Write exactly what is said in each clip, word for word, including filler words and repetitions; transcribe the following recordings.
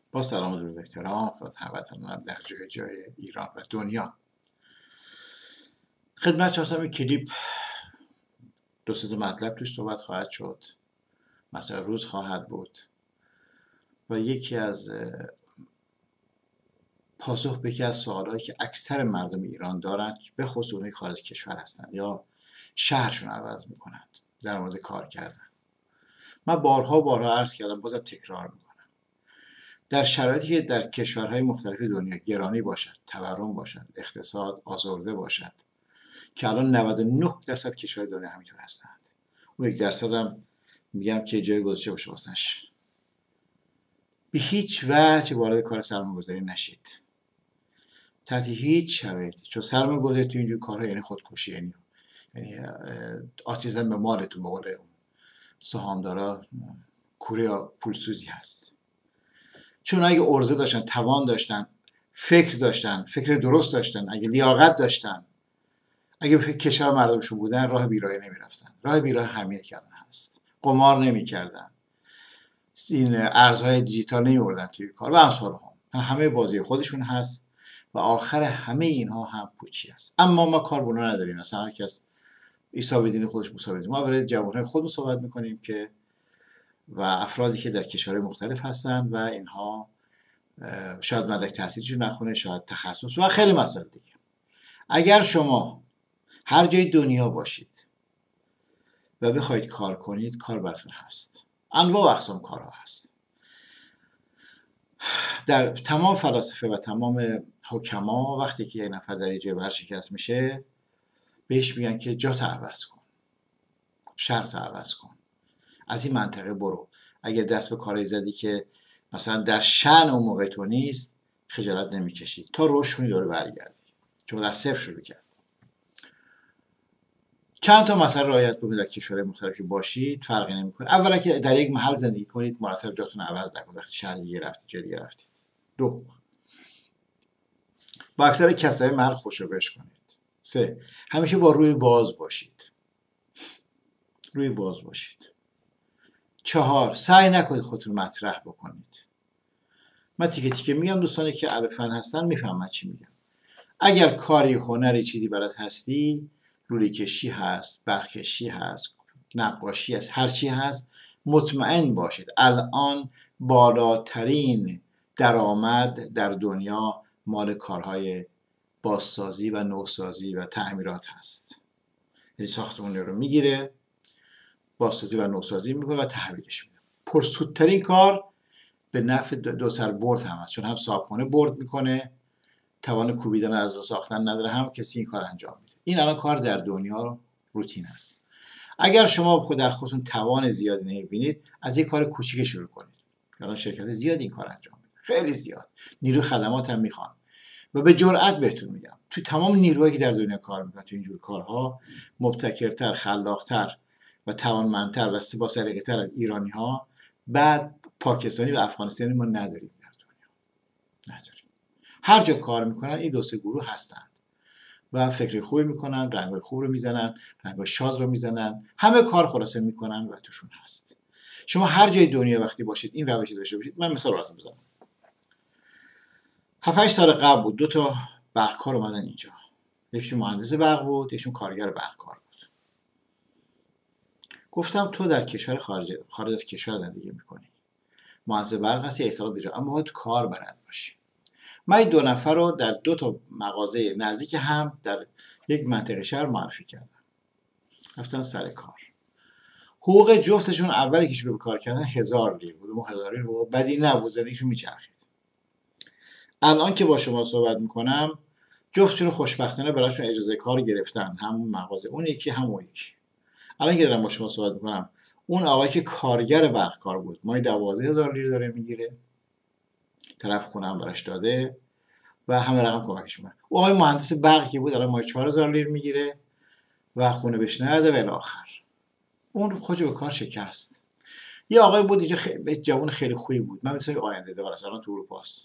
با سلام و درود احترام خدمت هموطنانم در جای جای ایران و دنیا. خدمت هستم. یک کلیپ دو سه تا مطلب توش صحبت خواهد شد، مثلا روز خواهد بود و یکی از پاسخ به یکی از سوالایی که اکثر مردم ایران دارن، به خصوص اونایی خارج کشور هستن یا شهرشون عوض میکنند در مورد کار کردن. من بارها بارها عرض کردم، بازم تکرار میکنم، در شرایطی که در کشورهای مختلف دنیا گرانی باشد، تورم باشد، اقتصاد آزرده باشد، که الان نود و نه درصد کشورهای دنیا همینطور هستند، اون یک درصد هم میگم که جای گذاشته باشه واسش، به هیچ وجه وارد کار سرمایه‌گذاری نشید، تحت هیچ شرایطی. چون سرمایه‌گذاری تو اینجور کارها یعنی خودکشی، یعنی یعنی آتیزم به مالتون، به قول سهامدارا کوره یا پولسوزی هست. چون اگه عرضه داشتن، توان داشتن، فکر داشتن، فکر درست داشتن، اگه لیاقت داشتن، اگه به کشور مردمشون بودن، راه بیراهی نمیرفتن. راه بیراهی همین که الان هست. قمار نمیکردن، این ارزهای دیجیتال نمیوردن توی کار و امثال هم. همه بازی خودشون هست و آخر همه اینها هم پوچی هست. اما ما کار با اونا نداریم. مثلا هر کس عیسی بدین خودش موسی بدین. ما برای جوانهای خودمون صحبت میکنیم که و افرادی که در کشورهای مختلف هستن و اینها شاید مدرک تحصیلیشون نخونه، شاید تخصص و خیلی مسائل دیگه. اگر شما هر جای دنیا باشید و بخواید کار کنید، کار براتون هست. انواع و اقسام کارها هست. در تمام فلاسفه و تمام حکما وقتی که یک نفر در جای ورشکست میشه، بهش میگن که جات عوض کن، شرط عوض کن، از این منطقه برو. اگر دست به کاری زدی که مثلا در شأن اون موقع تو نیست، خجالت نمیکشی تا رشد کنی دوره برگردی، چون در صفر شروع کرد. چند تا مثلا رعایت بکنید در کشورهای مختلفی باشید، فرقی نمیکنه. اولا که در یک محل زندگی کنید، مرتب جاتون عوض نکنید وقتی شهر دیگه رفتید، جای دیگه رفتید. دو، با اکثر کسای محل خوشوبش کنید. سه، همیشه با روی باز باشید. روی باز باشید. چهار، سعی نکنید خودتون مطرح بکنید. من تیکه تیکه میگم، دوستانی که اهل فن هستن میفهمن چی میگم. اگر کاری، هنری، چیزی بلد هستی، لوله کشی هست، برق‌کشی هست، نقاشی هست، هر چی هست، مطمئن باشید الان بالاترین درآمد در دنیا مال کارهای بازسازی و نوسازی و تعمیرات هست. یعنی ساختمون رو میگیره، بازسازی و نوسازی میکنه و تحویلش میده. پرسودترین کار به نفع دو سر برد هم هست، چون هم صاحبخانه برد میکنه، توان کوبیدن از رو ساختن نداره، هم کسی این کار انجام میده. این الان کار در دنیا روتین است. اگر شما خود در خودتون توان زیادی نمیبینید، از یک کار کوچیک شروع کنید. الان شرکت زیادی این کار انجام میده، خیلی زیاد. نیروی خدمات هم میخوان و به جرئت بهتون میگم، توی تمام نیروهایی که در دنیا کار میکنن تو اینجور کارها، مبتکرتر، خلاقتر و توانمندتر و با سلیقه‌تر از ایرانی ها، بعد پاکستانی و افغانستانی ما نداریم در دنیا. نداریم. هر جا کار میکنن این دو سه گروه هستند و فکر خوبی میکنن، رنگای خوب رو میزنن، رنگای شاد رو میزنن، همه کار خلاصه میکنن و توشون هست. شما هر جای دنیا وقتی باشید این روشی داشته باشید. من مثال براتون بزنم. هفت هشت سال قبل بود، دو تا برقکار اومدن اینجا. یکیشون مهندس برق بود، یکیشون کارگر برقکار بود. گفتم تو در کشور خارج خارج از کشور زندگی میکنی، مهندس برق هستی، احترام بجا، اما باید کار بلد باشی. من این دو نفر رو در دو تا مغازه نزدیک هم در یک منطقه شهر معرفی کردم. رفتن سر کار. حقوق جفتشون اولی که شروع به کار کردن هزار لیر بود. اون هزار لیر حقوق بدی نبود، زندگیشون میچرخید. الان که با شما صحبت میکنم، جفتشون خوشبختانه براشون اجازه کار گرفتن، همون مغازه، اون یکی همون یکی. الان که دارم با شما صحبت میکنم، اون آقایی که کارگر برقکار بود، ماهی دوازده هزار لیر داره میگیره، طرف خونه هم براش داده و همه رقم کمکش میکنه. او آقای مهندس برق که بود الان ماهی چهار هزار لیر میگیره و خونه بهش نده و الی آخر. اون خودش به کار شکست. یه آقای بود اینجا، خیلی جوان خیلی خوبی بود، من مثل آینده دار است، الان تو اروپا است.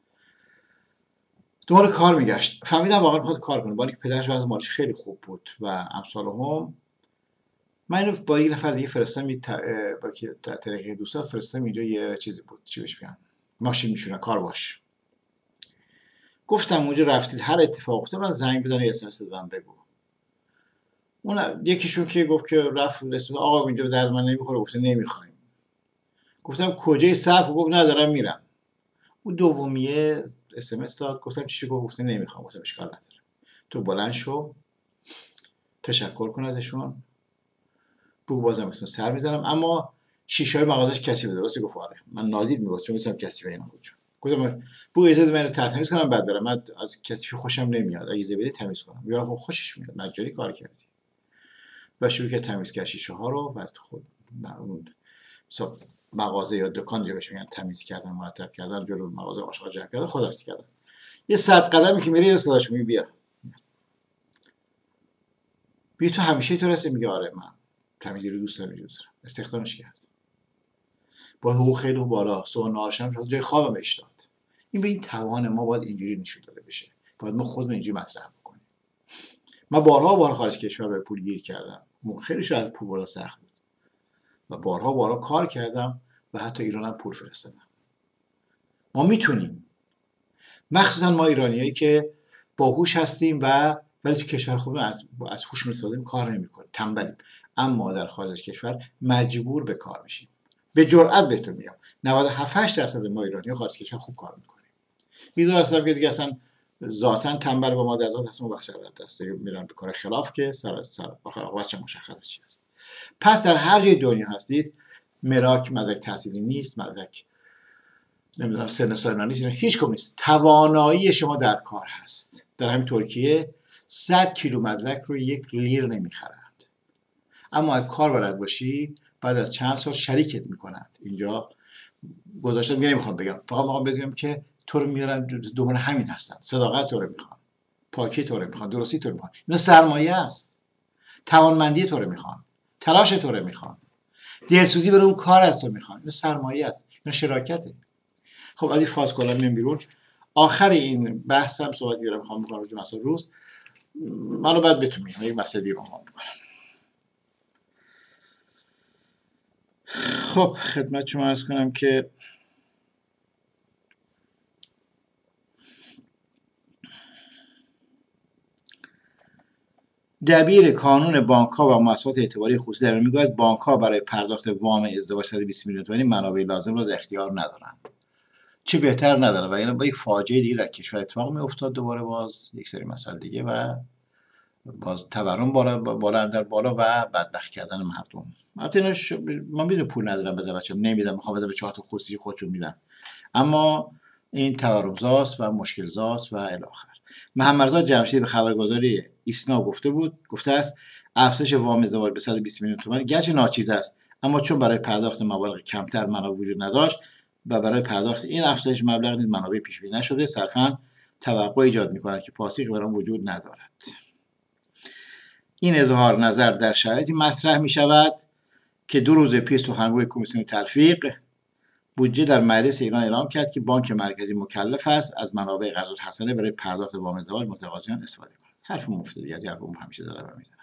دوباره کار میگشت، فهمیدم واقعا میخواد کار کنه، با اینکه پدرش وضع مالیش خیلی خوب بود و امثال هم. من اینو با یه نفر دیگه فرستم، با که طریق دوستا فرستم اینجا، یه چیزی بود، چی بهش میگم، ماشین میشونه کار باش. گفتم اونجا رفتید هر اتفاق افتاد من زنگ بزن اس ام اس دادم بگو. اون یکیشون که گفت که رفت رسید آقا اینجا به درد من نمیخوره، گفته نمیخوایم. گفتم کجای صبح؟ گفت ندارم میرم. اون دومیه اس ام اس داد، گفتم چی گفت؟ گفته نمیخوام. گفتم اشکال نداره، تو بلند شو تشکر کن ازشون بگو بازم بهتون سر میزنم اما شیشه های مغازش کسی بده. راستی گفت آره من نادید میگفت چون میتونم کسی به اینا بود. گفتم بگو اجازه من رو تمیز کنم بعد برم، من از کسی خوشم نمیاد، اجازه بده تمیز کنم. یارو خب خوشش میاد، مجبوری کار کردی. و شروع کرد تمیز کردن شیشه ها رو. بعد خود اون مغازه یا دکان جو بهش میگن تمیز کردن، مرتب کردن، جلو مغازه آشغال جمع کردن، خداحافظی کردن. یه صد قدمی که میره یه صداش میگه بیا بیا تو همیشه تو رسه. میگه آره من تمیزی رو دوست دارم دوست دارم. استخدامش کرد با حقوق خیلی بالا. صبح نهارشم شد جای خوابم بهش داد. این به این توان ما باید اینجوری نشون داده بشه، باید ما خودمون اینجوری مطرح بکنیم. من بارها بارها خارج کشور به پول گیر کردم، خیلی شاید پول بالا سخت بود و بارها بارها کار کردم و حتی ایرانم پول فرستادم. ما میتونیم، مخصوصا ما ایرانیایی که باهوش هستیم و ولی تو کشور خودمون از از هوش استفاده کار نمیکنیم، تنبلیم، اما در خارج از کشور مجبور به کار میشیم. به جرئت بهتون میگم نود و هفت درصد ما ایرانی‌ها خارج کشور خوب کار میکنیم. این دو درصد که دیگه اصلا ذاتاً تنبل با ما در ذات هستن و بحث غلط است، میرن به کار خلاف که سر سر آخر عاقبتش مشخصه چی است. پس در هر جای دنیا هستید مراک مدرک تحصیلی نیست، مدرک نمیدونم سن سال نیست، هیچ کم نیست. توانایی شما در کار هست. در همین ترکیه صد کیلو مدرک رو یک لیر نمیخرند، اما اگه کار بلد باشی بعد از چند سال شریکت میکنند. اینجا گذاشتن دیگه نمیخوام بگم، فقط میخوام بگم که تو رو میارن دنبال همین هستن، صداقت تو رو میخوان، پاکی تو رو میخوان، درستی تو رو میخوان. اینا سرمایه است. توانمندی تو رو میخوان، تلاش تو رو میخوان، دلسوزی برای اون کار از تو میخوان. اینا سرمایه است، اینا شراکته. خب از این فاز کلا میام بیرون. آخر این بحثم صحبتی رو میخوام بکنم راجع به مسائل روز. منو بعد بهتون میگم یک مسئله دیگه رو میخوام بکنم. خب خدمت شما عرض کنم که دبیر کانون بانک‌ها و مؤسسات اعتباری خصوصی در میگوید بانک‌ها برای پرداخت وام ازدواج صد و بیست میلیون تومانی منابع لازم را در اختیار ندارند. چه بهتر نداره و اینا با یک فاجعه دیگه در کشور اتفاق میافتاد، دوباره باز یک سری مسائل دیگه و باز تورم بالا بالا در بالا و بدبخت کردن مردم. البته ش... من میدونم پول ندارم بده بچه‌م نمیدم، میخوام بده به چهار تا خصوصی خودشون میدن، اما این تورم زاست و مشکل زاست و الی آخر. محمد رضا جمشیدی به خبرگزاری ایسنا گفته بود، گفته است افزایش وام ازدواج به صد و بیست میلیون تومان گرچه ناچیز است، اما چون برای پرداخت مبالغ کمتر منابع وجود نداشت و برای پرداخت این افزایش مبلغ نیز منابع پیش بینی نشده، صرفاً توقع ایجاد می‌کند که پاسخی بر آن وجود ندارد. این اظهار نظر در شرایطی مطرح می‌شود که دو روز پیش سخنگوی کمیسیون تلفیق بودجه در مجلس ایران اعلام کرد که بانک مرکزی مکلف است از منابع قرض الحسنه برای پرداخت وام ازدواج متقاضیان استفاده کند. حرف مفته دیگه، از حرف همیشه دارم میزنم.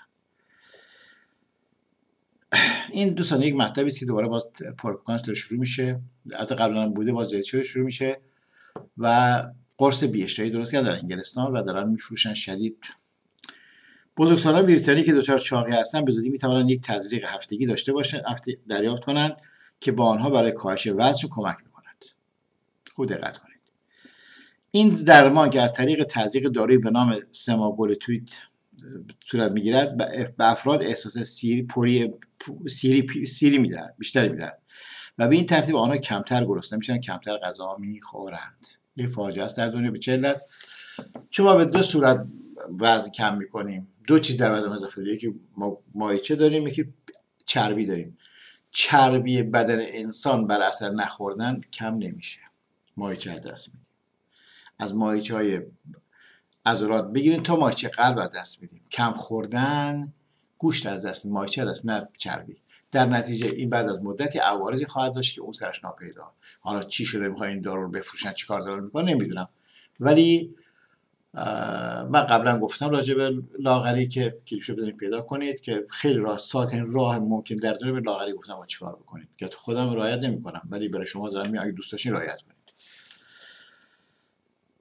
این دوستان یک مطلبی است که دوباره باز پروپاگانداش داره شروع میشه، البته قبلا هم بوده باز جدید شروع میشه و قرص بی اشتهایی درست کردن در انگلستان و دارن میفروشن شدید. بزرگسالان بریتانیایی که دچار چاقی هستن به زودی میتوانند یک تزریق هفتگی داشته باشند، هفته دریافت کنند که با آنها برای کاهش وزن کمک میکند. خوب دقت کنید. این درمان که از طریق تزریق دارویی به نام سماگلوتید صورت میگیرد به افراد احساس سیری پوری سیری سیری میدهد، بیشتر میدهد و به این ترتیب آنها کمتر گرسنه میشن، کمتر غذا میخورند. یه فاجعه است در دنیا به چه علت؟ چون ما به دو صورت وزن کم میکنیم. دو چیز در بدن اضافه داریم، یکی ما مایچه داریم، یکی چربی داریم. چربی بدن انسان بر اثر نخوردن کم نمیشه، مایچه از دست میدیم. از مایچه های عضلات بگیریم تا مایچه قلب از دست میدیم. کم خوردن گوشت از دست، مایچه از دست، نه چربی. در نتیجه این بعد از مدتی عوارضی خواهد داشت که اون سرش ناپیدا. حالا چی شده میخواد این دارو رو بفروشن، چی کار دارن میکنن نمیدونم، ولی من قبلا گفتم راجع به لاغری که کلیپشو بزنید پیدا کنید که خیلی راه ساده‌ترین راه ممکن در دنیا به لاغری گفتم با چیکار بکنید که خودم رعایت نمیکنم، ولی برای شما دارم میگم اگه دوست داشتین رعایت کنید.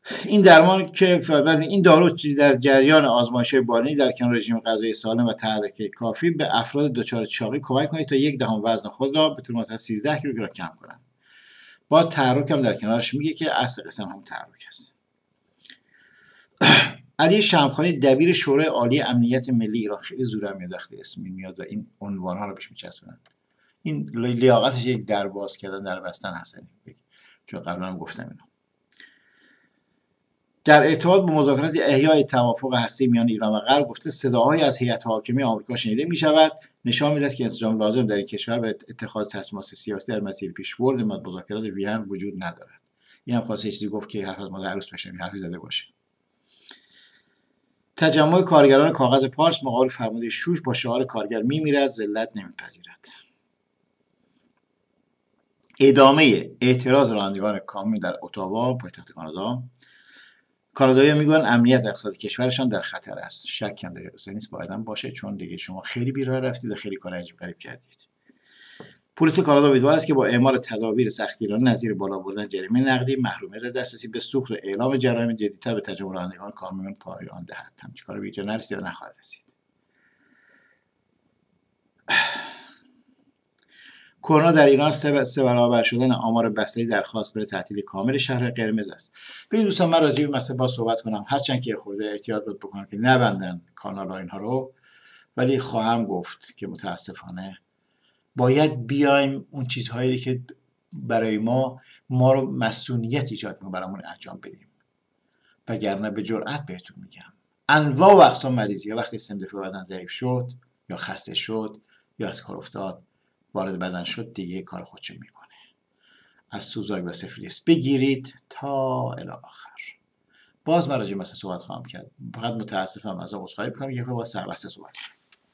این درمان که این دارو در جریان آزمایش‌های بالینی در کنار رژیم غذایی سالم و تحرک کافی به افراد دچار چاقی کمک کنید تا یک دهم وزن خود را به طور متوسط سیزده کیلوگرم کم کنند. با تحرک هم در کنارش میگه که اصل قسم هم تحرک است. علی شمخانی دبیر شورای عالی امنیت ملی ایران، خیلی زورم میاد وقتی اسم میاد و این عنوان‌ها رو بهش میچسبونن. این لیاقتش یک در باز کردن در بستن هست، چون قبلا هم گفتم اینو. در ارتباط با مذاکرات احیای توافق هسته‌ای میان ایران و غرب گفته صداهایی از هیئت حاکمه آمریکا شنیده میشود نشان میدهد که انسجام لازم در این کشور به اتخاذ تصمیمات سیاسی در مسیر پیشبرد مذاکرات وین وجود ندارد. این هم خواسته چیزی گفت که حرف از مادر عروس بشه، حرفی زده باشه. تجمع کارگران کاغذ پارس مقابل فرمانده شوش با شعار کارگر میمیرد ذلت نمیپذیرد. ادامه اعتراض رانندگان کامیون در اتاوا پایتخت کانادا. کانادایی‌ها میگن امنیت و اقتصاد کشورشان در خطر است. شک هم در این نیست، باید هم باشه، چون دیگه شما خیلی بیراه رفتید و خیلی کار عجیب غریب کردید. پلیس کانادا امیدوار است که با اعمال تدابیر سختگیرانه نظیر بالا بردن جریمه نقدی، محرومیت دسترسی به سوخت و اعلام جرایم جدی‌تر به تجمع رانندگان کامیون پایان دهد. همچین کاری به اینجا نرسید و نخواهد رسید. کرونا در ایران سه برابر شدن آمار بستری درخواست برای تعطیل کامل شهر قرمز است. ببین دوستان، من راجع به مسئله با صحبت کنم، هرچند که خورده احتیاط باید بکنم که نبندن کانال ها اینها رو، ولی خواهم گفت که متاسفانه باید بیایم اون چیزهایی که برای ما ما رو مسئولیت ایجاد می‌کنه برامون انجام بدیم. وگرنه به جرئت بهتون میگم انواع و اقسام مریضی ها وقتی سیستم دفاعی بدن ضعیف شد یا خسته شد یا از کار افتاد وارد بدن شد، دیگه کار خودشو میکنه. از سوزاک و سفلیس بگیرید تا الی آخر. باز من راجع به مسئله صحبت خواهم کرد. فقط متاسفم از عذرخواهی میکنم که با سربسته صحبت کنم.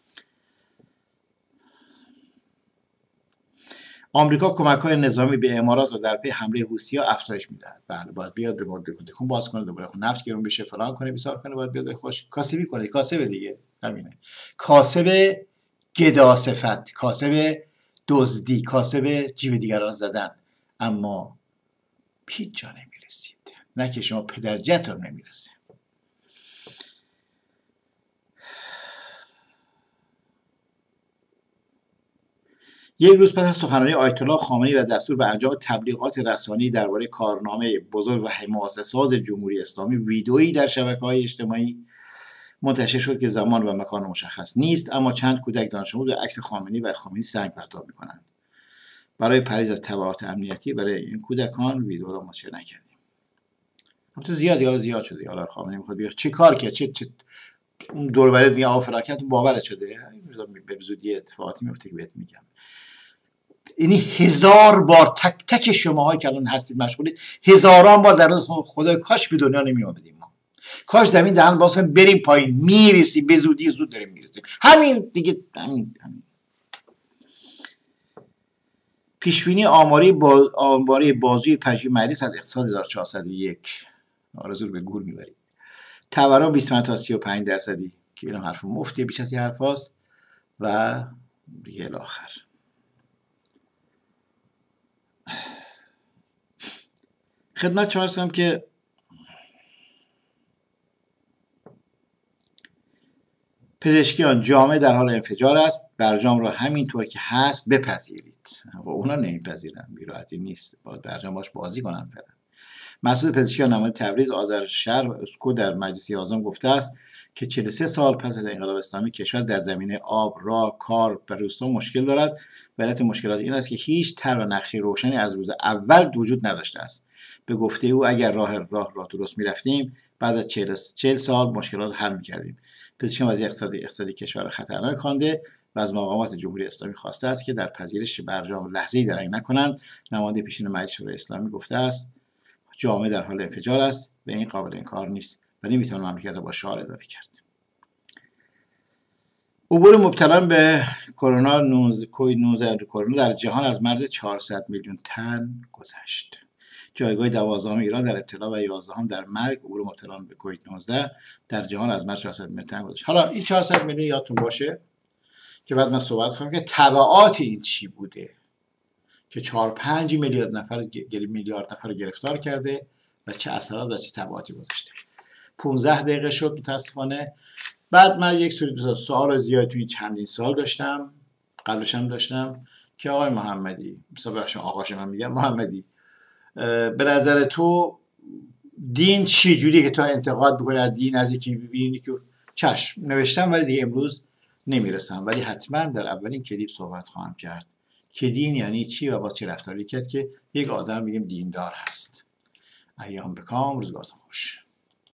آمریکا کمک‌های نظامی به امارات و در پی حمله حوثی‌ها افزایش می‌دهد. بله، باید بیاد به مورد تکون باز کنه، دوباره خود نفت گرون بشه، فلان کنه، بیسار کنه، باید بیاد خوش کاسبی کنه. کاسب دیگه همینه. کاسب گداصفت، کاسب دزدی، کاسب جیب دیگران زدن، اما هیچ جا نمی‌رسید. نه که شما پدر جتون نمی‌رسه. یک روز پس از سخنرانی آیت الله خامنه‌ای و دستور به انجام تبلیغات رسانه‌ای درباره کارنامه بزرگ و حماسه‌ساز جمهوری اسلامی، ویدئویی در شبکه‌های اجتماعی منتشر شد که زمان و مکان مشخص نیست، اما چند کودک دانش آموز به عکس خامنه‌ای و خامنه‌ای سنگ پرتاب می‌کنند. برای پرهیز از تبعات امنیتی برای این کودکان ویدئو را منتشر نکردیم. البته زیاد یاد زیاد شده. حالا خامنه‌ای می‌خواد بگه چه کار کرد، چه, چه اون دور برات میگه آفراکت باورت شده. به زودی اتفاقاتی میفته که بهت میگم. یعنی هزار بار تک تک شماهایی که الان هستید مشغولید، هزاران بار در روز خدای کاش به دنیا نمی اومدیم ما، کاش در این دهن باز کنیم بریم پایین، میرسیم به زودی، زود داریم میرسیم. همین دیگه، همین همین پیشبینی آماری با آماری بازوی پژوهی مجلس از اقتصاد هزار و چهارصد و یک، آرزو رو به گور میبرید. تورم بیست تا سی و پنج درصدی که این حرف مفتی بیش از این حرفاست و دیگه الاخر. خدمت شما هستم که پزشکیان جامعه در حال انفجار است، برجام را همینطور که هست بپذیرید. و اونا نمیپذیرن، بی‌راحتی نیست، باید برجام باش بازی کنن فعلا. مسعود پزشکیان نماینده تبریز آذرشهر و اسکو در مجلس اعظم گفته است که چهل و سه سال پس از انقلاب اسلامی کشور در زمینه آب، راه، کار و روستا مشکل دارد. و علت مشکلات این است که هیچ طرح و نقشه روشنی از روز اول وجود نداشته است. به گفته او اگر راه راه راه درست می‌رفتیم بعد از چهل سال مشکلات حل می‌کردیم. پزشکیان وضعیت اقتصادی اقتصادی کشور خطرناک خوانده و از مقامات جمهوری اسلامی خواسته است که در پذیرش برجام لحظه‌ای درنگ نکنند. نماینده پیشین مجلس شورای اسلامی گفته است جامعه در حال انفجار است و این قابل انکار نیست و نمی‌توان مملکت را با شعار اداره کرد. عبور مبتلان به کرونا کووید نوزده کرونا در جهان از مرز چهارصد میلیون تن گذشت. جایگاه دوازدهم ایران در ابتلا و یازدهم در مرگ. عبور مبتلان به کووید نوزده در جهان از مرز چهارصد میلیون تن گذشت. حالا این چهارصد میلیون یادتون باشه که بعد من صحبت کنم که تبعات این چی بوده که چهار پنج میلیارد نفر میلیارد نفر رو گرفتار کرده و چه اثرات و چه تبعاتی گذاشته. پونزده دقیقه شد متاسفانه. بعد من یک سری دوست سوال زیاد توی چندین سال داشتم، قبلش هم داشتم که آقای محمدی، مثلا بخشم آقاش من میگم محمدی، به نظر تو دین چی جوریه که تو انتقاد بکنی از دین، از یکی ببینی که چشم نوشتم ولی دیگه امروز نمیرسم، ولی حتما در اولین کلیپ صحبت خواهم کرد که دین یعنی چی و با چه رفتاری کرد که یک آدم میگیم دیندار هست. ایام بکام، روزگارتون خوش.